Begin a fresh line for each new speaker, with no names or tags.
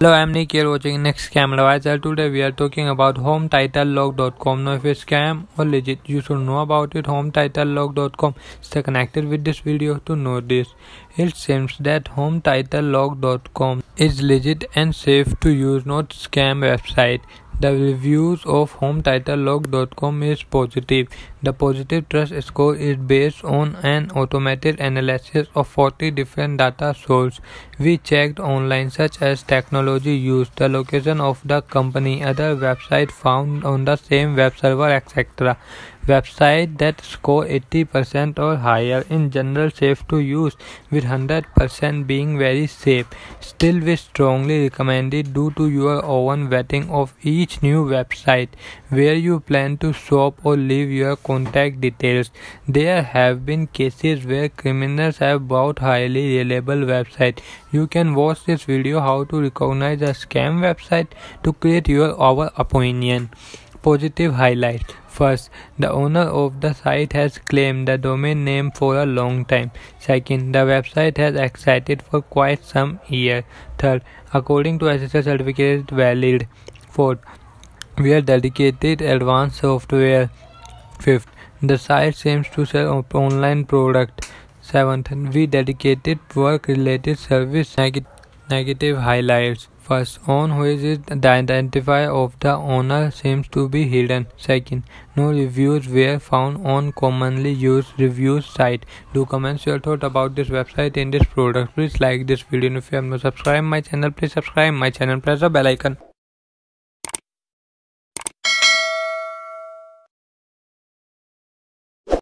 Hello, I'm Nick here watching Next Scam Advisor. Today we are talking about Hometitlelock.com. Now if it's scam or legit, you should know about it. Hometitlelock.com. Stay connected with this video to know this. It seems that Hometitlelock.com is legit and safe to use, not scam website. The reviews of Hometitlelock.com is positive. The positive trust score is based on an automated analysis of 40 different data sources we checked online, such as technology used, the location of the company, other websites found on the same web server, etc. Websites that score 80% or higher in general safe to use, with 100% being very safe. Still, we strongly recommend it due to your own vetting of each new website where you plan to shop or leave your contact details. There have been cases where criminals have bought highly reliable websites. You can watch this video how to recognize a scam website to create your own opinion. Positive highlights. First, the owner of the site has claimed the domain name for a long time. Second, the website has existed for quite some years. Third, according to etcetera certificate is valid. Fourth, we are dedicated advanced software. Fifth, the site seems to sell online product. Seventh, we dedicated work-related service. Negative highlights. First, on which is the identifier of the owner seems to be hidden. Second, no reviews were found on commonly used reviews site. Do comment your thought about this website and this product. Please like this video, and if you have not subscribed my channel, please subscribe my channel. Press the bell icon.